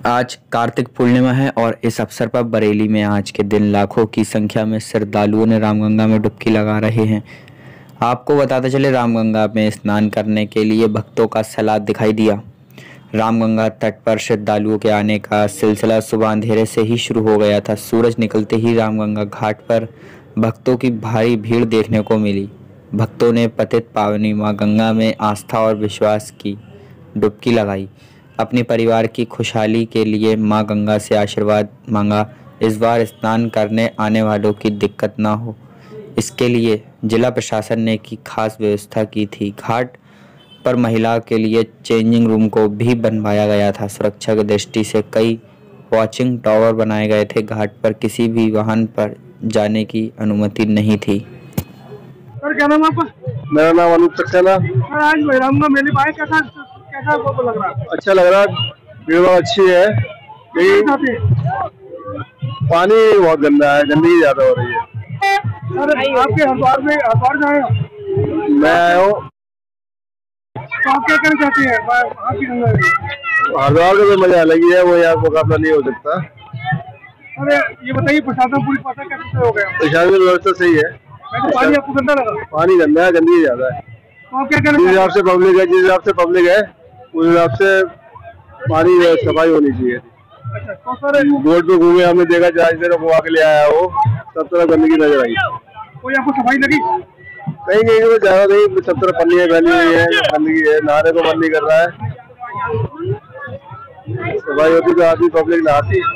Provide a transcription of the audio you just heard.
आज कार्तिक पूर्णिमा है और इस अवसर पर बरेली में आज के दिन लाखों की संख्या में श्रद्धालुओं ने रामगंगा में डुबकी लगा रहे हैं। आपको बताते चले, रामगंगा में स्नान करने के लिए भक्तों का सैलाब दिखाई दिया। रामगंगा तट पर श्रद्धालुओं के आने का सिलसिला सुबह अंधेरे से ही शुरू हो गया था। सूरज निकलते ही रामगंगा घाट पर भक्तों की भारी भीड़ देखने को मिली। भक्तों ने पतित पावनी मां गंगा में आस्था और विश्वास की डुबकी लगाई। अपने परिवार की खुशहाली के लिए मां गंगा से आशीर्वाद मांगा। इस बार स्नान करने आने वालों की दिक्कत ना हो, इसके लिए जिला प्रशासन ने की खास व्यवस्था की थी। घाट पर महिलाओं के लिए चेंजिंग रूम को भी बनवाया गया था। सुरक्षा की दृष्टि से कई वॉचिंग टावर बनाए गए थे। घाट पर किसी भी वाहन पर जाने की अनुमति नहीं थी। सर, क्या नाम आपका? मेरा नाम अनूप सक्सेना। आज रामगंगा मेले में आए, कैसा आपको लग रहा है? अच्छा लग रहा है, भीड़ अच्छी है। पानी बहुत गंदा है, गंदगी ज्यादा हो रही है। सर, आपके हरिद्वार में जाए मैं आया हूँ, तो आप क्या करना चाहते हैं आपकी गंगा में? हरिद्वार का तो मजा अलग ही है, वो यहाँ मुकाबला नहीं हो सकता। अरे ये बताइए, प्रशासन पूरी पता कैसे हो गया? प्रशासन की व्यवस्था सही है। पानी आपको गंदा लगा? पानी गंदा है, गंदगी ज्यादा है। तो आप क्या करना? जिस हिसाब से पब्लिक है, उस हिसाब से पानी सफाई होनी चाहिए। अच्छा, तो सर बोर्ड पे घूमे, हमने देखा जहाँ घुमा के ले आया वो सब तरफ गंदगी नजर आई। कोई आपको सफाई लगी? कहीं कहीं तो ज्यादा नहीं, सब तरफ पन्नी फैली हुई है, गंदगी है, नहाने को मन नहीं कर रहा है। सफाई होती तो आदमी पब्लिक नहाती।